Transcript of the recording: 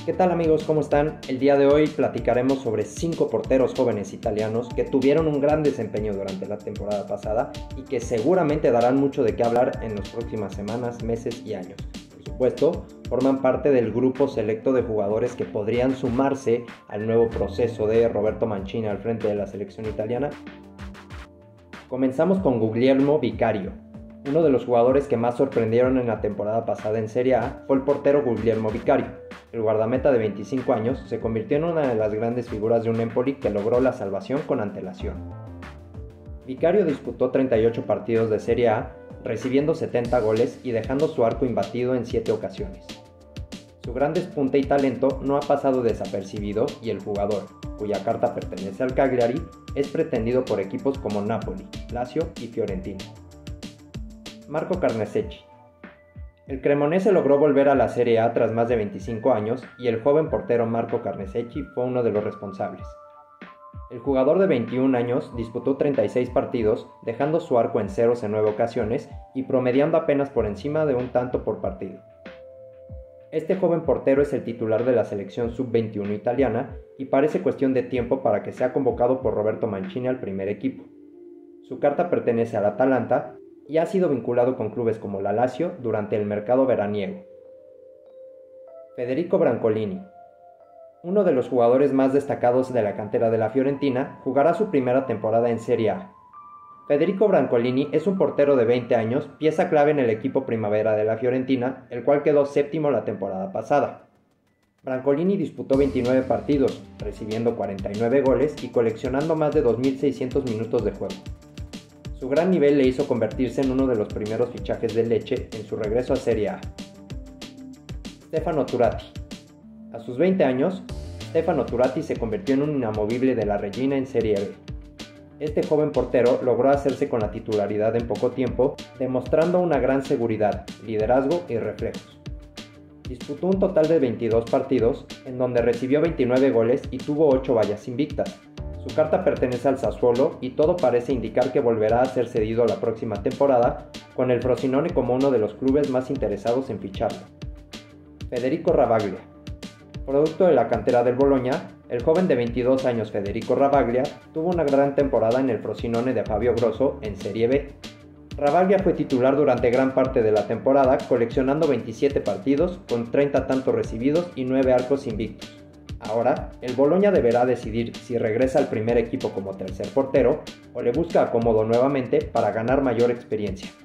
¿Qué tal amigos? ¿Cómo están? El día de hoy platicaremos sobre 5 porteros jóvenes italianos que tuvieron un gran desempeño durante la temporada pasada y que seguramente darán mucho de qué hablar en las próximas semanas, meses y años. Por supuesto, forman parte del grupo selecto de jugadores que podrían sumarse al nuevo proceso de Roberto Mancini al frente de la selección italiana. Comenzamos con Guglielmo Vicario. Uno de los jugadores que más sorprendieron en la temporada pasada en Serie A fue el portero Guglielmo Vicario. El guardameta de 25 años se convirtió en una de las grandes figuras de un Empoli que logró la salvación con antelación. Vicario disputó 38 partidos de Serie A, recibiendo 70 goles y dejando su arco imbatido en 7 ocasiones. Su gran despunte y talento no ha pasado desapercibido y el jugador, cuya carta pertenece al Cagliari, es pretendido por equipos como Napoli, Lazio y Fiorentina. Marco Carnesecchi. El cremonese logró volver a la Serie A tras más de 25 años y el joven portero Marco Carnesecchi fue uno de los responsables. El jugador de 21 años disputó 36 partidos, dejando su arco en ceros en 9 ocasiones y promediando apenas por encima de un tanto por partido. Este joven portero es el titular de la selección sub-21 italiana y parece cuestión de tiempo para que sea convocado por Roberto Mancini al primer equipo. Su carta pertenece al Atalanta y ha sido vinculado con clubes como la Lazio durante el mercado veraniego. Federico Brancolini. Uno de los jugadores más destacados de la cantera de la Fiorentina, jugará su primera temporada en Serie A. Federico Brancolini es un portero de 20 años, pieza clave en el equipo primavera de la Fiorentina, el cual quedó séptimo la temporada pasada. Brancolini disputó 29 partidos, recibiendo 49 goles y coleccionando más de 2.600 minutos de juego. Su gran nivel le hizo convertirse en uno de los primeros fichajes de Lecce en su regreso a Serie A. Stefano Turati. A sus 20 años, Stefano Turati se convirtió en un inamovible de la Regina en Serie B. Este joven portero logró hacerse con la titularidad en poco tiempo, demostrando una gran seguridad, liderazgo y reflejos. Disputó un total de 22 partidos, en donde recibió 29 goles y tuvo 8 vallas invictas. Su carta pertenece al Sassuolo y todo parece indicar que volverá a ser cedido la próxima temporada, con el Frosinone como uno de los clubes más interesados en ficharlo. Federico Ravaglia. Producto de la cantera del Bologna, el joven de 22 años Federico Ravaglia tuvo una gran temporada en el Frosinone de Fabio Grosso en Serie B. Ravaglia fue titular durante gran parte de la temporada, coleccionando 27 partidos con 30 tantos recibidos y 9 arcos invictos. Ahora, el Bologna deberá decidir si regresa al primer equipo como tercer portero o le busca acomodo nuevamente para ganar mayor experiencia.